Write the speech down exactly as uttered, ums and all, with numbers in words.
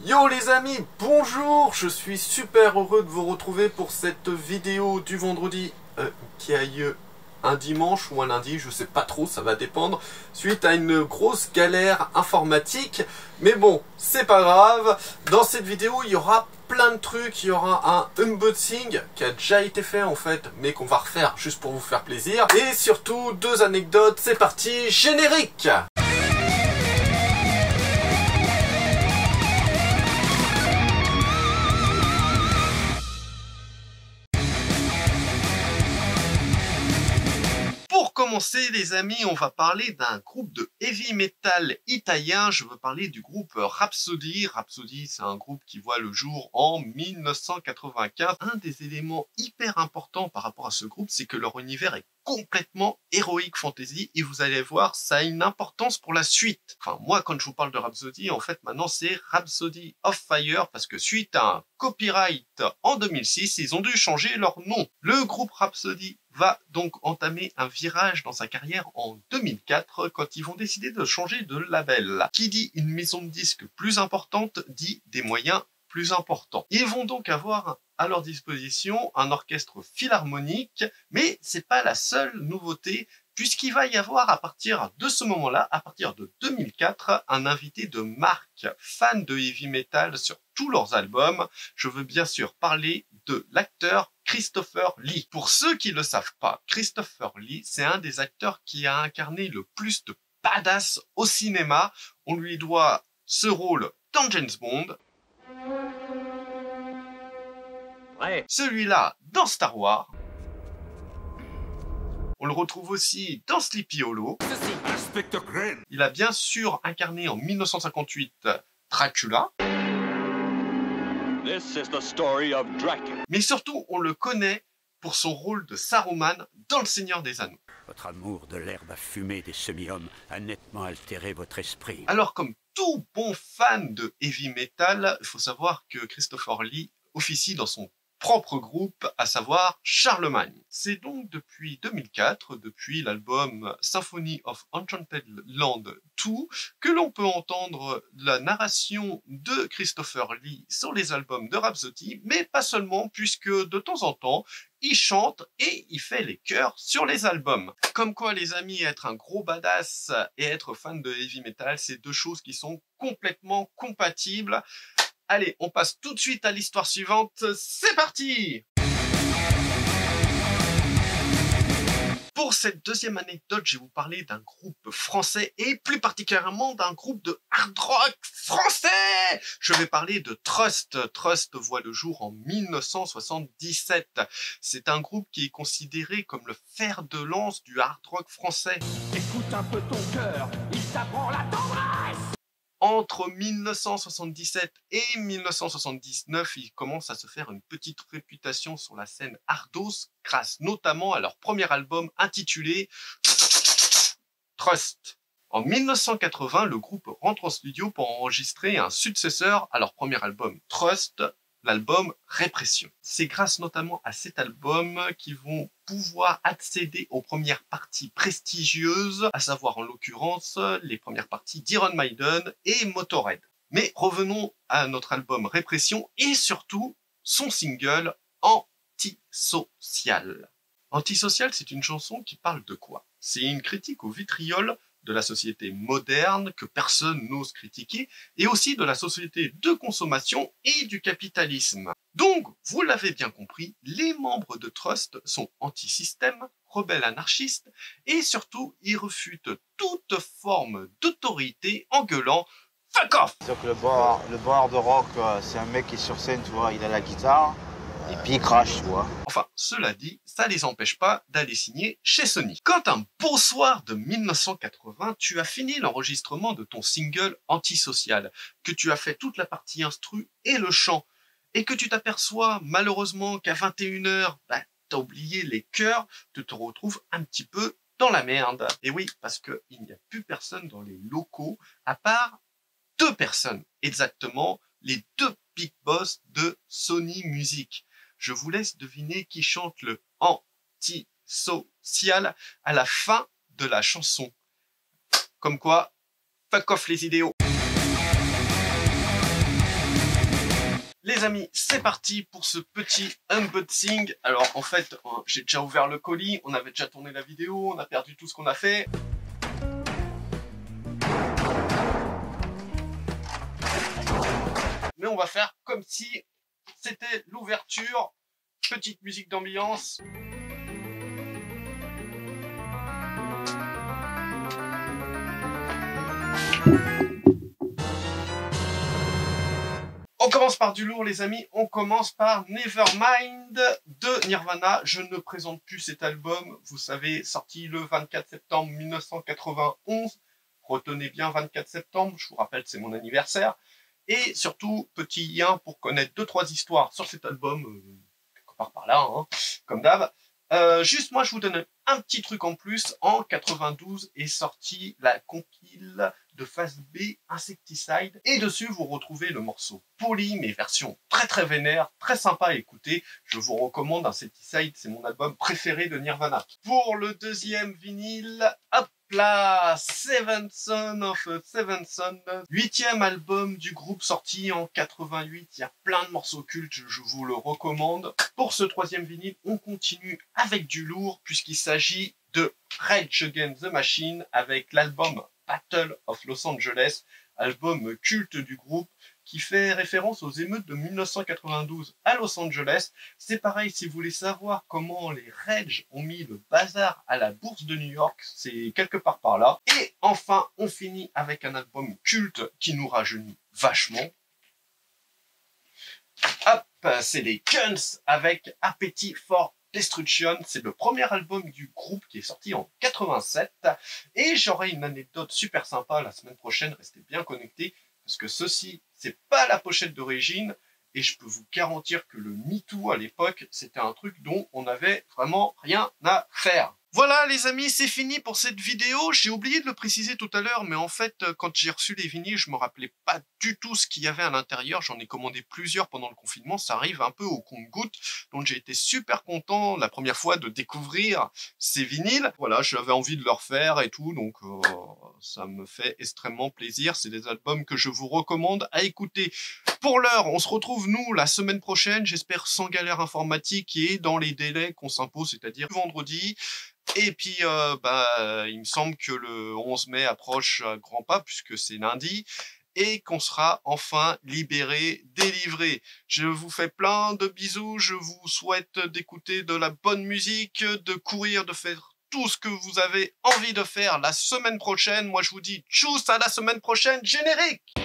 Yo les amis, bonjour, je suis super heureux de vous retrouver pour cette vidéo du vendredi euh, qui a lieu un dimanche ou un lundi, je sais pas trop, ça va dépendre, suite à une grosse galère informatique. Mais bon, c'est pas grave, dans cette vidéo il y aura plein de trucs, il y aura un unboxing qui a déjà été fait en fait, mais qu'on va refaire juste pour vous faire plaisir. Et surtout deux anecdotes, c'est parti, générique! Pour commencer les amis, on va parler d'un groupe de heavy metal italien. Je veux parler du groupe Rhapsody. Rhapsody, c'est un groupe qui voit le jour en mille neuf cent quatre-vingt-quinze. Un des éléments hyper importants par rapport à ce groupe, c'est que leur univers est complètement héroïque fantasy et vous allez voir, ça a une importance pour la suite. Enfin, moi, quand je vous parle de Rhapsody, en fait, maintenant, c'est Rhapsody of Fire parce que suite à un copyright en deux mille six, ils ont dû changer leur nom. Le groupe Rhapsody va donc entamer un virage dans sa carrière en deux mille quatre quand ils vont décider de changer de label. Qui dit une maison de disques plus importante dit des moyens plus importants. Ils vont donc avoir à leur disposition un orchestre philharmonique, mais c'est pas la seule nouveauté, puisqu'il va y avoir à partir de ce moment-là, à partir de deux mille quatre, un invité de marque, fan de heavy metal sur tous leurs albums. Je veux bien sûr parler de l'acteur Christopher Lee. Pour ceux qui ne le savent pas, Christopher Lee, c'est un des acteurs qui a incarné le plus de badass au cinéma. On lui doit ce rôle dans James Bond, ouais. Celui-là dans Star Wars. On le retrouve aussi dans Sleepy Hollow. Il a bien sûr incarné en mille neuf cent cinquante-huit Dracula. This is the story of Dracula. Mais surtout, on le connaît pour son rôle de Saruman dans Le Seigneur des Anneaux. Votre amour de l'herbe à fumer des semi-hommes a nettement altéré votre esprit. Alors, comme tout bon fan de heavy metal, il faut savoir que Christopher Lee officie dans son propre groupe, à savoir Charlemagne. C'est donc depuis deux mille quatre, depuis l'album Symphony of Enchanted Land deux, que l'on peut entendre la narration de Christopher Lee sur les albums de Rhapsody, mais pas seulement, puisque de temps en temps, il chante et il fait les chœurs sur les albums. Comme quoi, les amis, être un gros badass et être fan de heavy metal, c'est deux choses qui sont complètement compatibles. Allez, on passe tout de suite à l'histoire suivante, c'est parti! Pour cette deuxième anecdote, je vais vous parler d'un groupe français et plus particulièrement d'un groupe de hard rock français. Je vais parler de Trust. Trust voit le jour en mille neuf cent soixante-dix-sept. C'est un groupe qui est considéré comme le fer de lance du hard rock français. Écoute un peu ton cœur, il t'apprend la tendresse. Entre mille neuf cent soixante-dix-sept et mille neuf cent soixante-dix-neuf, ils commencent à se faire une petite réputation sur la scène hardos, grâce notamment à leur premier album intitulé Trust. En mille neuf cent quatre-vingts, le groupe rentre en studio pour enregistrer un successeur à leur premier album Trust, l'album Répression. C'est grâce notamment à cet album qu'ils vont pouvoir accéder aux premières parties prestigieuses, à savoir en l'occurrence les premières parties d'Iron Maiden et Motorhead. Mais revenons à notre album Répression et surtout son single Antisocial. Antisocial, c'est une chanson qui parle de quoi? C'est une critique au vitriol de la société moderne que personne n'ose critiquer, et aussi de la société de consommation et du capitalisme. Donc, vous l'avez bien compris, les membres de Trust sont anti-système, rebelles anarchistes, et surtout, ils refutent toute forme d'autorité en gueulant « Fuck off !» C'est-à-dire que le bar, le bar de rock, c'est un mec qui est sur scène, tu vois, il a la guitare, et puis il crache, tu vois. Enfin, cela dit, ça les empêche pas d'aller signer chez Sony. Quand un beau soir de mille neuf cent quatre-vingts, tu as fini l'enregistrement de ton single Antisocial, que tu as fait toute la partie instru et le chant, et que tu t'aperçois malheureusement qu'à vingt et une heures, bah, t'as oublié les chœurs, tu te retrouves un petit peu dans la merde. Et oui, parce qu'il n'y a plus personne dans les locaux, à part deux personnes, exactement, les deux big boss de Sony Music. Je vous laisse deviner qui chante le Antisocial à la fin de la chanson. Comme quoi, fuck off les idéaux. Les amis, c'est parti pour ce petit unboxing. Alors en fait, j'ai déjà ouvert le colis, on avait déjà tourné la vidéo, on a perdu tout ce qu'on a fait. Mais on va faire comme si c'était l'ouverture. Petite musique d'ambiance. On commence par du lourd les amis, on commence par Nevermind de Nirvana. Je ne présente plus cet album, vous savez, sorti le vingt-quatre septembre mille neuf cent quatre-vingt-onze. Retenez bien vingt-quatre septembre, je vous rappelle c'est mon anniversaire. Et surtout, petit lien pour connaître deux trois histoires sur cet album, euh, quelque part par là, hein, comme d'hab. Euh, juste moi je vous donne un petit truc en plus. En quatre-vingt-douze est sortie la compile de Phase B Insecticide et dessus vous retrouvez le morceau Poly, mais version très très vénère, très sympa à écouter. Je vous recommande Insecticide, c'est mon album préféré de Nirvana. Pour le deuxième vinyle, hop là, Seven Son of a Seven Son, huitième album du groupe sorti en quatre-vingt-huit. Il y a plein de morceaux cultes, je vous le recommande. Pour ce troisième vinyle, on continue avec du lourd puisqu'il s'agit de Rage Against the Machine avec l'album Battle of Los Angeles, album culte du groupe qui fait référence aux émeutes de mille neuf cent quatre-vingt-douze à Los Angeles. C'est pareil, si vous voulez savoir comment les Rage ont mis le bazar à la bourse de New York, c'est quelque part par là. Et enfin, on finit avec un album culte qui nous rajeunit vachement. Hop, c'est les Guns avec Appetite for Destruction, c'est le premier album du groupe qui est sorti en quatre-vingt-sept et j'aurai une anecdote super sympa la semaine prochaine, restez bien connectés parce que ceci, c'est pas la pochette d'origine et je peux vous garantir que le MeToo à l'époque, c'était un truc dont on n'avait vraiment rien à faire. Voilà les amis, c'est fini pour cette vidéo. J'ai oublié de le préciser tout à l'heure, mais en fait, quand j'ai reçu les vinyles, je me rappelais pas du tout ce qu'il y avait à l'intérieur. J'en ai commandé plusieurs pendant le confinement, ça arrive un peu au compte-gouttes. Donc j'ai été super content la première fois de découvrir ces vinyles. Voilà, j'avais envie de leur faire et tout, donc euh, ça me fait extrêmement plaisir. C'est des albums que je vous recommande à écouter. Pour l'heure, on se retrouve nous la semaine prochaine, j'espère sans galère informatique et dans les délais qu'on s'impose, c'est-à-dire vendredi. Et puis, euh, bah, il me semble que le onze mai approche à grands pas, puisque c'est lundi, et qu'on sera enfin libéré, délivré. Je vous fais plein de bisous, je vous souhaite d'écouter de la bonne musique, de courir, de faire tout ce que vous avez envie de faire la semaine prochaine. Moi, je vous dis tchuss à la semaine prochaine, générique!